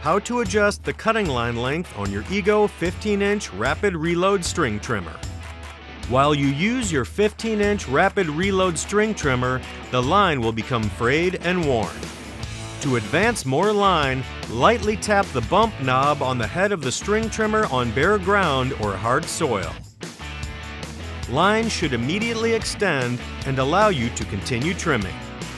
how to adjust the cutting line length on your EGO 15-inch Rapid Reload string trimmer. While you use your 15-inch Rapid Reload string trimmer, the line will become frayed and worn. To advance more line, lightly tap the bump knob on the head of the string trimmer on bare ground or hard soil. Line should immediately extend and allow you to continue trimming.